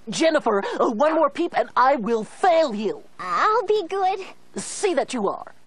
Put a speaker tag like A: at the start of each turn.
A: Jennifer, one more peep and I will fail you.
B: I'll be good.
A: See that you are.